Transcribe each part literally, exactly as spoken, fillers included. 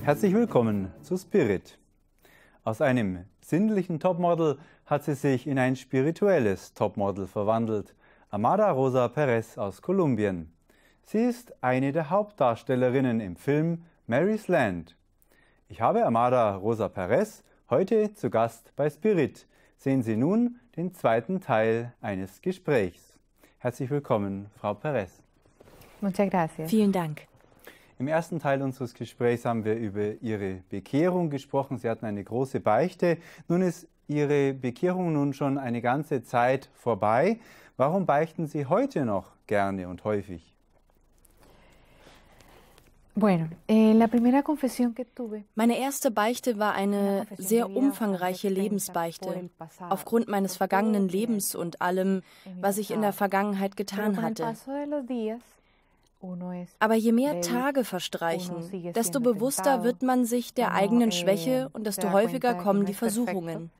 Herzlich willkommen zu Spirit. Aus einem sinnlichen Topmodel hat sie sich in ein spirituelles Topmodel verwandelt. Amada Rosa Perez aus Kolumbien. Sie ist eine der Hauptdarstellerinnen im Film Mary's Land. Ich habe Amada Rosa Perez heute zu Gast bei Spirit. Sehen Sie nun den zweiten Teil eines Gesprächs. Herzlich willkommen, Frau Perez. Muchas gracias. Vielen Dank. Im ersten Teil unseres Gesprächs haben wir über Ihre Bekehrung gesprochen. Sie hatten eine große Beichte. Nun ist Ihre Bekehrung nun schon eine ganze Zeit vorbei. Warum beichten Sie heute noch gerne und häufig? Bueno, eh, la primera confesión que tuve. Meine erste Beichte war eine sehr umfangreiche Lebensbeichte, aufgrund meines vergangenen Lebens und allem, was ich in der Vergangenheit getan hatte. Aber je mehr Tage verstreichen, desto bewusster wird man sich der eigenen Schwäche und desto häufiger kommen die Versuchungen.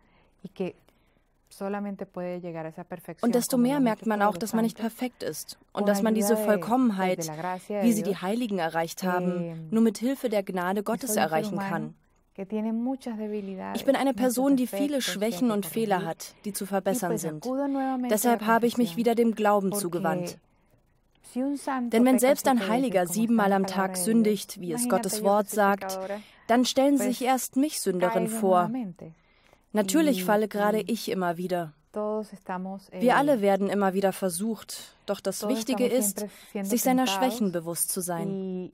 Und desto mehr merkt man auch, dass man nicht perfekt ist und dass man diese Vollkommenheit, wie sie die Heiligen erreicht haben, nur mit Hilfe der Gnade Gottes erreichen kann. Ich bin eine Person, die viele Schwächen und Fehler hat, die zu verbessern sind. Deshalb habe ich mich wieder dem Glauben zugewandt. Denn wenn selbst ein Heiliger siebenmal am Tag sündigt, wie es Gottes Wort sagt, dann stellen Sie sich erst mich Sünderin vor. Natürlich falle gerade ich immer wieder. Wir alle werden immer wieder versucht, doch das Wichtige ist, sich seiner Schwächen bewusst zu sein.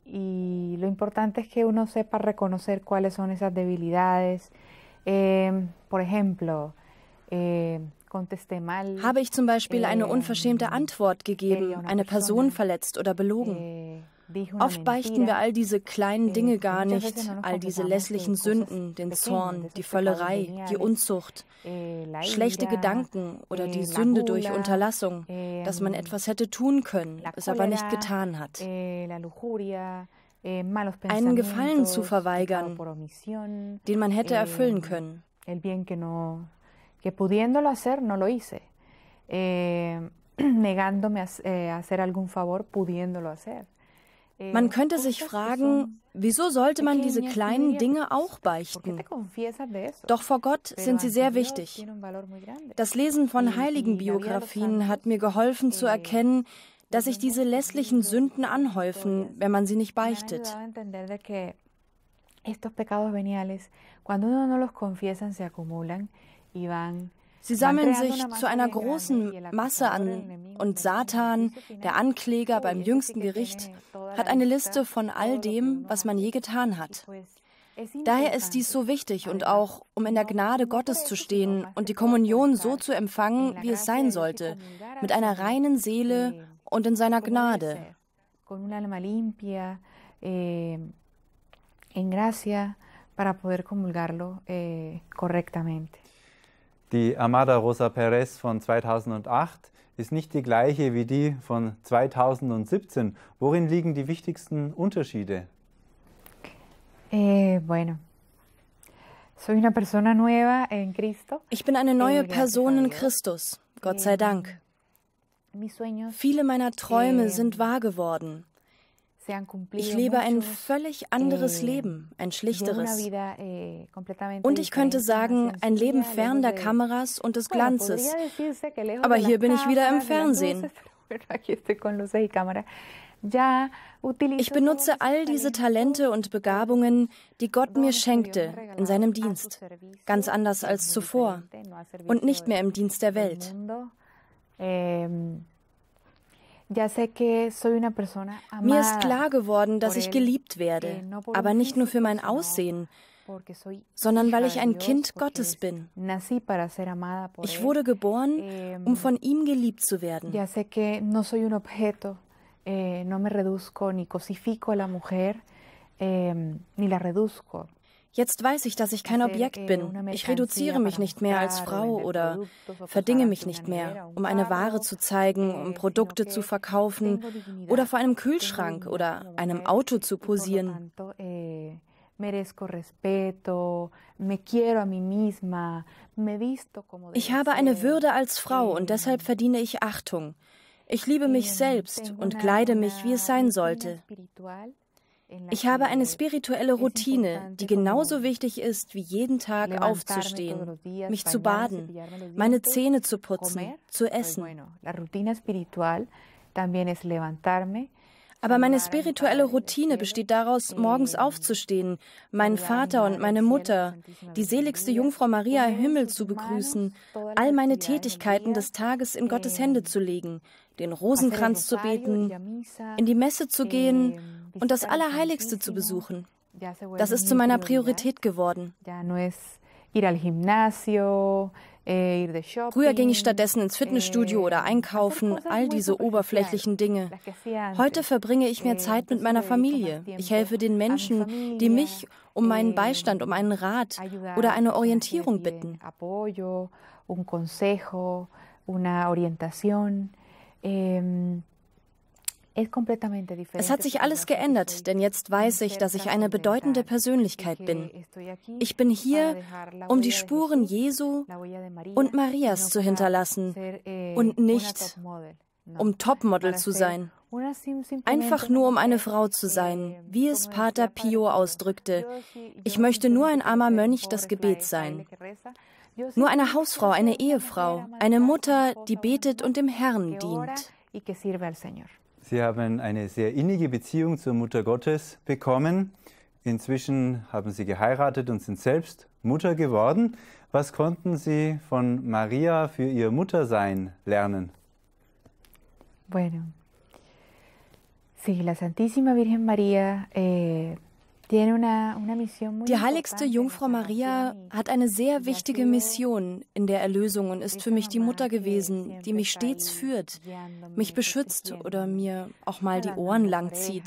Habe ich zum Beispiel eine unverschämte Antwort gegeben, eine Person verletzt oder belogen? Oft beichten wir all diese kleinen Dinge gar nicht, all diese lässlichen Sünden, den Zorn, die Völlerei, die Unzucht, schlechte Gedanken oder die Sünde durch Unterlassung, dass man etwas hätte tun können, es aber nicht getan hat. Einen Gefallen zu verweigern, den man hätte erfüllen können. que pudiéndolo hacer no lo hice, eh, negándome a eh, hacer algún favor pudiéndolo hacer. Man könnte sich fragen, wieso sollte man diese kleinen Dinge auch beichten? Doch vor Gott sind sie sehr wichtig. Das Lesen von Heiligenbiografien hat mir geholfen zu erkennen, dass sich diese lässlichen Sünden anhäufen, wenn man sie nicht beichtet. Sie sammeln sich zu einer großen Masse an und Satan, der Ankläger beim jüngsten Gericht, hat eine Liste von all dem, was man je getan hat. Daher ist dies so wichtig und auch, um in der Gnade Gottes zu stehen und die Kommunion so zu empfangen, wie es sein sollte, mit einer reinen Seele und in seiner Gnade. Die Amada Rosa Perez von zweitausendacht ist nicht die gleiche wie die von zweitausendsiebzehn. Worin liegen die wichtigsten Unterschiede? Eh, bueno. Soy una persona nueva en Cristo. Ich bin eine neue Person in Christus, Gott sei Dank. Viele meiner Träume sind wahr geworden. Ich lebe ein völlig anderes Leben, ein schlichteres. Und ich könnte sagen, ein Leben fern der Kameras und des Glanzes. Aber hier bin ich wieder im Fernsehen. Ich benutze all diese Talente und Begabungen, die Gott mir schenkte, in seinem Dienst. Ganz anders als zuvor und nicht mehr im Dienst der Welt. Mir ist klar geworden, dass ich geliebt werde, aber nicht nur für mein Aussehen, sondern weil ich ein Kind Gottes bin. Ich wurde geboren, um von ihm geliebt zu werden. Jetzt weiß ich, dass ich kein Objekt bin. Ich reduziere mich nicht mehr als Frau oder verdinge mich nicht mehr, um eine Ware zu zeigen, um Produkte zu verkaufen oder vor einem Kühlschrank oder einem Auto zu posieren. Ich habe eine Würde als Frau und deshalb verdiene ich Achtung. Ich liebe mich selbst und kleide mich, wie es sein sollte. Ich habe eine spirituelle Routine, die genauso wichtig ist, wie jeden Tag aufzustehen, mich zu baden, meine Zähne zu putzen, zu essen. Aber meine spirituelle Routine besteht daraus, morgens aufzustehen, meinen Vater und meine Mutter, die seligste Jungfrau Maria im Himmel zu begrüßen, all meine Tätigkeiten des Tages in Gottes Hände zu legen, den Rosenkranz zu beten, in die Messe zu gehen und das Allerheiligste zu besuchen. Das ist zu meiner Priorität geworden. Früher ging ich stattdessen ins Fitnessstudio oder einkaufen, all diese oberflächlichen Dinge. Heute verbringe ich mehr Zeit mit meiner Familie. Ich helfe den Menschen, die mich um meinen Beistand, um einen Rat oder eine Orientierung bitten. Es hat sich alles geändert, denn jetzt weiß ich, dass ich eine bedeutende Persönlichkeit bin. Ich bin hier, um die Spuren Jesu und Marias zu hinterlassen und nicht, um Topmodel zu sein. Einfach nur, um eine Frau zu sein, wie es Pater Pio ausdrückte. Ich möchte nur ein armer Mönch das Gebet sein. Nur eine Hausfrau, eine Ehefrau, eine Mutter, die betet und dem Herrn dient. Sie haben eine sehr innige Beziehung zur Mutter Gottes bekommen. Inzwischen haben Sie geheiratet und sind selbst Mutter geworden. Was konnten Sie von Maria für Ihr Muttersein lernen? Bueno, sí, la Santísima Virgen María eh, tiene una, una misión muy Die heiligste Jungfrau Maria hat eine sehr wichtige Mission in der Erlösung und ist für mich die Mutter gewesen, die mich stets führt, mich beschützt oder mir auch mal die Ohren lang zieht.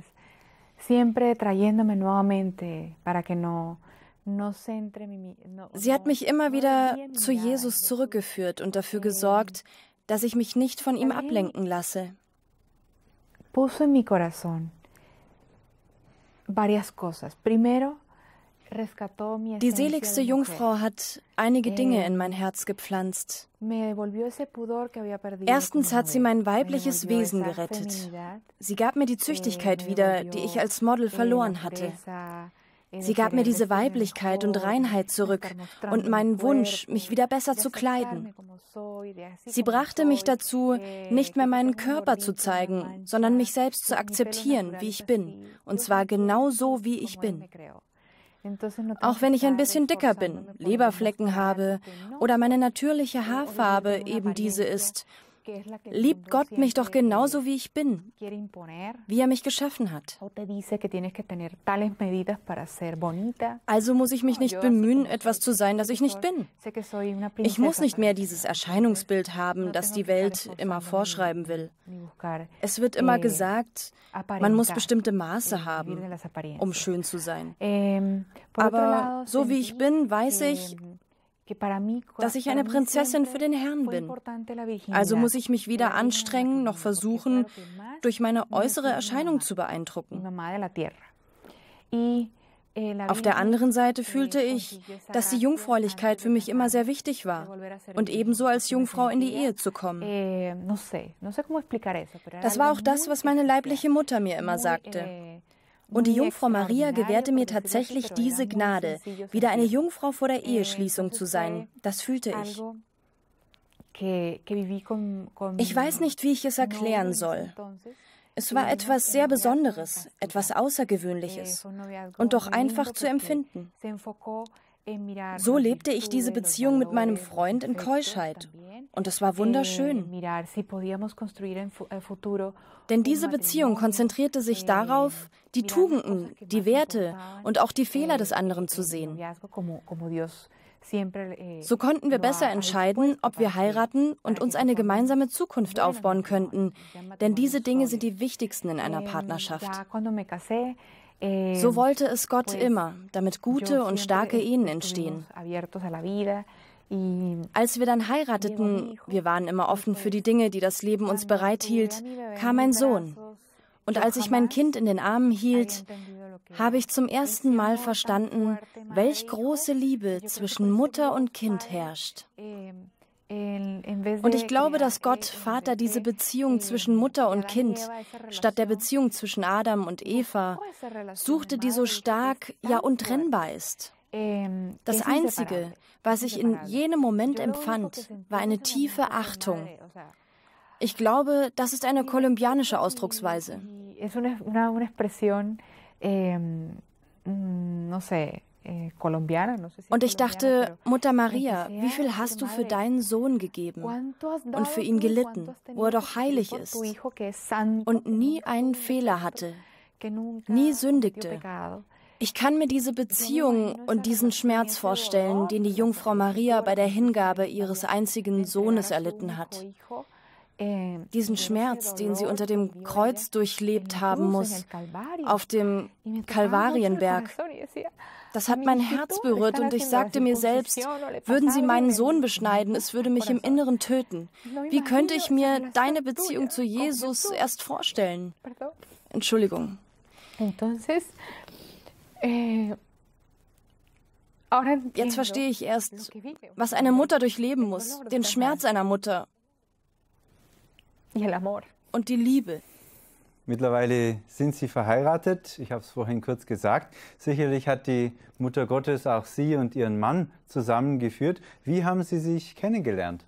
Sie hat mich immer wieder zu Jesus zurückgeführt und dafür gesorgt, dass ich mich nicht von ihm ablenken lasse. Puso en mi corazón varias cosas. Primero, rescató mi Die seligste Jungfrau hat einige Dinge in mein Herz gepflanzt. Erstens hat sie mein weibliches Wesen gerettet. Sie gab mir die Züchtigkeit wieder, die ich als Model verloren hatte. Sie gab mir diese Weiblichkeit und Reinheit zurück und meinen Wunsch, mich wieder besser zu kleiden. Sie brachte mich dazu, nicht mehr meinen Körper zu zeigen, sondern mich selbst zu akzeptieren, wie ich bin, und zwar genau so, wie ich bin. Auch wenn ich ein bisschen dicker bin, Leberflecken habe oder meine natürliche Haarfarbe eben diese ist, liebt Gott mich doch genauso, wie ich bin, wie er mich geschaffen hat. Also muss ich mich nicht bemühen, etwas zu sein, das ich nicht bin. Ich muss nicht mehr dieses Erscheinungsbild haben, das die Welt immer vorschreiben will. Es wird immer gesagt, man muss bestimmte Maße haben, um schön zu sein. Aber so wie ich bin, weiß ich, dass ich eine Prinzessin für den Herrn bin. Also muss ich mich weder anstrengen noch versuchen, durch meine äußere Erscheinung zu beeindrucken. Auf der anderen Seite fühlte ich, dass die Jungfräulichkeit für mich immer sehr wichtig war und ebenso als Jungfrau in die Ehe zu kommen. Das war auch das, was meine leibliche Mutter mir immer sagte. Und die Jungfrau Maria gewährte mir tatsächlich diese Gnade, wieder eine Jungfrau vor der Eheschließung zu sein. Das fühlte ich. Ich weiß nicht, wie ich es erklären soll. Es war etwas sehr Besonderes, etwas Außergewöhnliches und doch einfach zu empfinden. So lebte ich diese Beziehung mit meinem Freund in Keuschheit. Und es war wunderschön. Denn diese Beziehung konzentrierte sich darauf, die Tugenden, die Werte und auch die Fehler des anderen zu sehen. So konnten wir besser entscheiden, ob wir heiraten und uns eine gemeinsame Zukunft aufbauen könnten. Denn diese Dinge sind die wichtigsten in einer Partnerschaft. So wollte es Gott immer, damit gute und starke Ehen entstehen. Als wir dann heirateten, wir waren immer offen für die Dinge, die das Leben uns bereithielt, kam ein Sohn. Und als ich mein Kind in den Armen hielt, habe ich zum ersten Mal verstanden, welch große Liebe zwischen Mutter und Kind herrscht. Und ich glaube, dass Gott, Vater, diese Beziehung zwischen Mutter und Kind, statt der Beziehung zwischen Adam und Eva, suchte, die so stark, ja untrennbar ist. Das Einzige, was ich in jenem Moment empfand, war eine tiefe Achtung. Ich glaube, das ist eine kolumbianische Ausdrucksweise. Und ich dachte, Mutter Maria, wie viel hast du für deinen Sohn gegeben und für ihn gelitten, wo er doch heilig ist und nie einen Fehler hatte, nie sündigte. Ich kann mir diese Beziehung und diesen Schmerz vorstellen, den die Jungfrau Maria bei der Hingabe ihres einzigen Sohnes erlitten hat. Diesen Schmerz, den sie unter dem Kreuz durchlebt haben muss, auf dem Kalvarienberg. Das hat mein Herz berührt und ich sagte mir selbst, würden sie meinen Sohn beschneiden, es würde mich im Inneren töten. Wie könnte ich mir deine Beziehung zu Jesus erst vorstellen? Entschuldigung. Jetzt verstehe ich erst, was eine Mutter durchleben muss, den Schmerz einer Mutter und die Liebe. Mittlerweile sind Sie verheiratet, ich habe es vorhin kurz gesagt. Sicherlich hat die Mutter Gottes auch Sie und Ihren Mann zusammengeführt. Wie haben Sie sich kennengelernt?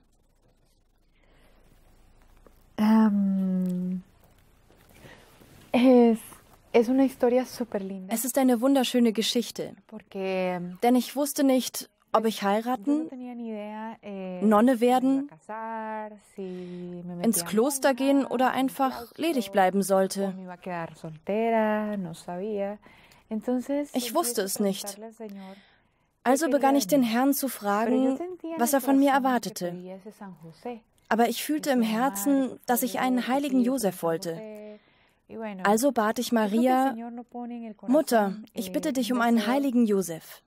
Um, es Es una historia super linda. Es ist eine wunderschöne Geschichte, denn ich wusste nicht, ob ich heiraten, Nonne werden, ins Kloster gehen oder einfach ledig bleiben sollte. Ich wusste es nicht. Also begann ich den Herrn zu fragen, was er von mir erwartete. Aber ich fühlte im Herzen, dass ich einen heiligen Josef wollte. Also bat ich Maria, Mutter, ich bitte dich um einen heiligen Josef.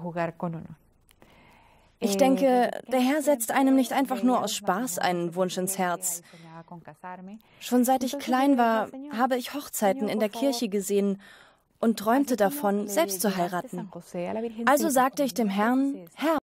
Ich denke, der Herr setzt einem nicht einfach nur aus Spaß einen Wunsch ins Herz. Schon seit ich klein war, habe ich Hochzeiten in der Kirche gesehen und träumte davon, selbst zu heiraten. Also sagte ich dem Herrn, Herr,